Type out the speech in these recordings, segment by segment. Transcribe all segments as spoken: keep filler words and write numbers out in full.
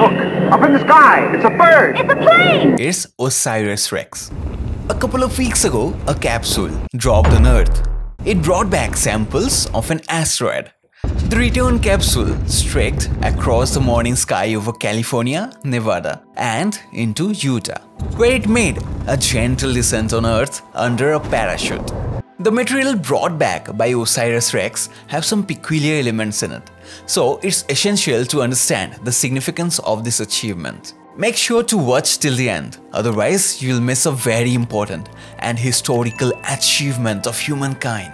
Look, up in the sky, it's a bird. It's a plane. It's OSIRIS REx. A couple of weeks ago, a capsule dropped on Earth. It brought back samples of an asteroid. The return capsule streaked across the morning sky over California, Nevada, and into Utah, where it made a gentle descent on Earth under a parachute. The material brought back by OSIRIS REx have some peculiar elements in it, so it's essential to understand the significance of this achievement. Make sure to watch till the end, otherwise you'll miss a very important and historical achievement of humankind.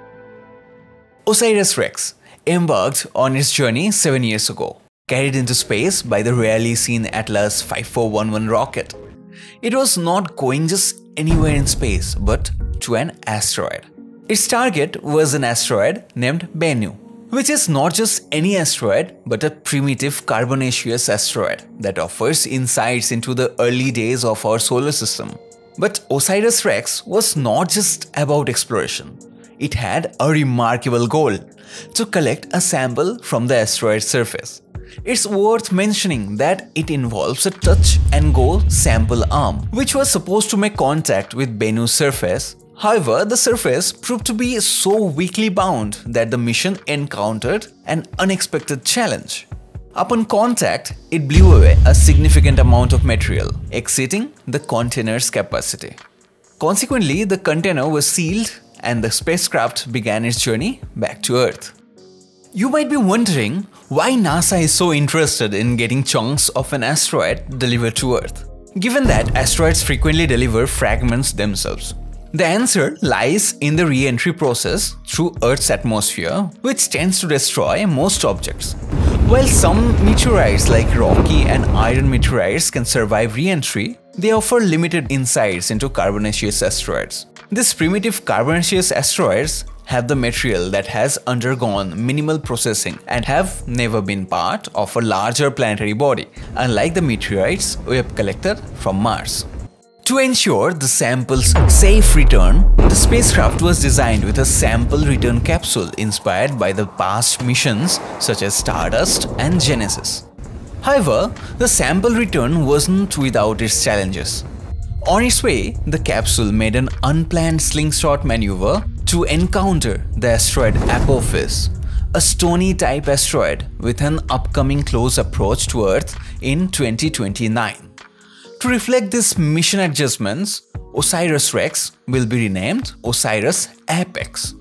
OSIRIS REx embarked on its journey seven years ago, carried into space by the rarely seen Atlas five four one one rocket. It was not going just anywhere in space, but to an asteroid. Its target was an asteroid named Bennu, which is not just any asteroid, but a primitive carbonaceous asteroid that offers insights into the early days of our solar system. But OSIRIS REx was not just about exploration. It had a remarkable goal: to collect a sample from the asteroid's surface. It's worth mentioning that it involves a touch-and-go sample arm, which was supposed to make contact with Bennu's surface. However, the surface proved to be so weakly bound that the mission encountered an unexpected challenge. Upon contact, it blew away a significant amount of material, exceeding the container's capacity. Consequently, the container was sealed and the spacecraft began its journey back to Earth. You might be wondering why NASA is so interested in getting chunks of an asteroid delivered to Earth, given that asteroids frequently deliver fragments themselves. The answer lies in the re-entry process through Earth's atmosphere, which tends to destroy most objects. While some meteorites like rocky and iron meteorites can survive re-entry, they offer limited insights into carbonaceous asteroids. These primitive carbonaceous asteroids have the material that has undergone minimal processing and have never been part of a larger planetary body, unlike the meteorites we have collected from Mars. To ensure the sample's safe return, the spacecraft was designed with a sample return capsule inspired by the past missions such as Stardust and Genesis. However, the sample return wasn't without its challenges. On its way, the capsule made an unplanned slingshot maneuver to encounter the asteroid Apophis, a stony-type asteroid with an upcoming close approach to Earth in twenty twenty-nine. To reflect these mission adjustments, OSIRIS REx will be renamed OSIRIS Apex.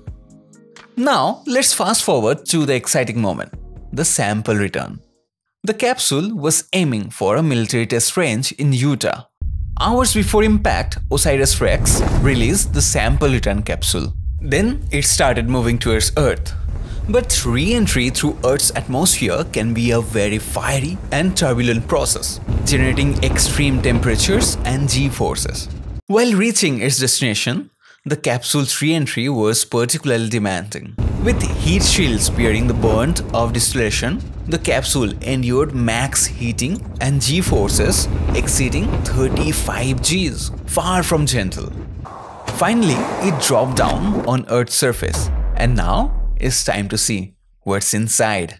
Now, let's fast forward to the exciting moment, the sample return. The capsule was aiming for a military test range in Utah. Hours before impact, OSIRIS REx released the sample return capsule. Then it started moving towards Earth. But re-entry through Earth's atmosphere can be a very fiery and turbulent process, generating extreme temperatures and G-forces. While reaching its destination, the capsule's re-entry was particularly demanding. With heat shields bearing the burnt of distillation, the capsule endured max heating and G-forces exceeding thirty-five Gs, far from gentle. Finally, it dropped down on Earth's surface, and now it's time to see what's inside.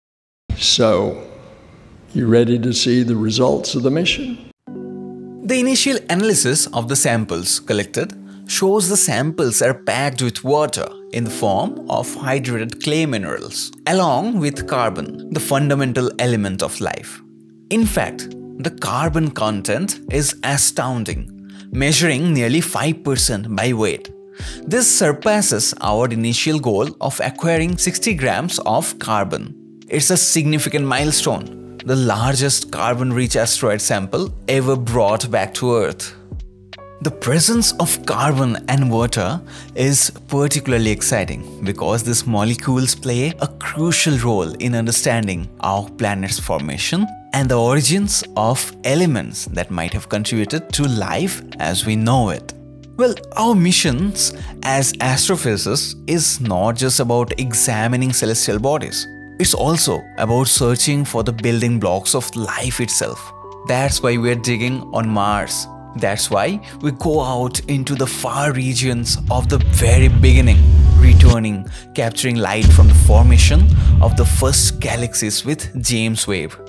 So, you ready to see the results of the mission? The initial analysis of the samples collected shows the samples are packed with water in the form of hydrated clay minerals, along with carbon, the fundamental element of life. In fact, the carbon content is astounding, measuring nearly five percent by weight. This surpasses our initial goal of acquiring sixty grams of carbon. It's a significant milestone, the largest carbon-rich asteroid sample ever brought back to Earth. The presence of carbon and water is particularly exciting because these molecules play a crucial role in understanding our planet's formation and the origins of elements that might have contributed to life as we know it. Well, our missions as astrophysicists is not just about examining celestial bodies. It's also about searching for the building blocks of life itself. That's why we're digging on Mars. That's why we go out into the far regions of the very beginning, returning, capturing light from the formation of the first galaxies with James Webb.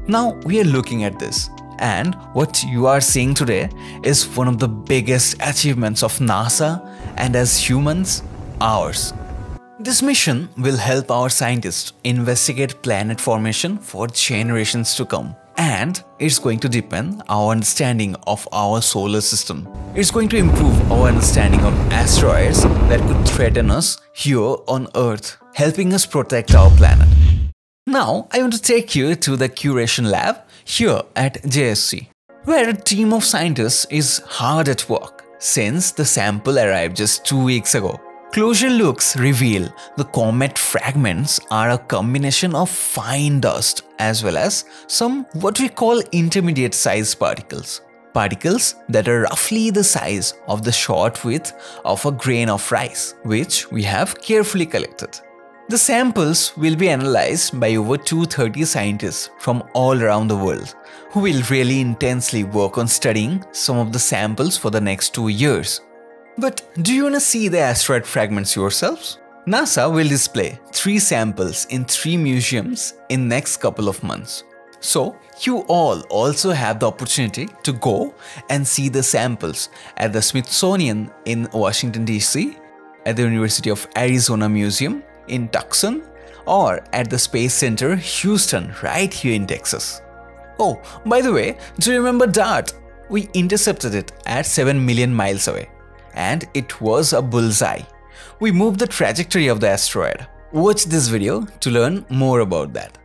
Now we are looking at this, and what you are seeing today is one of the biggest achievements of NASA and as humans, ours. This mission will help our scientists investigate planet formation for generations to come. And it's going to deepen our understanding of our solar system. It's going to improve our understanding of asteroids that could threaten us here on Earth, helping us protect our planet. Now, I want to take you to the curation lab here at J S C, where a team of scientists is hard at work since the sample arrived just two weeks ago. Closer looks reveal the comet fragments are a combination of fine dust as well as some what we call intermediate size particles. Particles that are roughly the size of the short width of a grain of rice, which we have carefully collected. The samples will be analyzed by over two hundred thirty scientists from all around the world, who will really intensely work on studying some of the samples for the next two years. But do you want to see the asteroid fragments yourselves? NASA will display three samples in three museums in next couple of months. So you all also have the opportunity to go and see the samples at the Smithsonian in Washington D C, at the University of Arizona Museum in Tucson, or at the Space Center Houston right here in Texas. Oh, by the way, do you remember DART? We intercepted it at seven million miles away. And it was a bullseye. We moved the trajectory of the asteroid. Watch this video to learn more about that.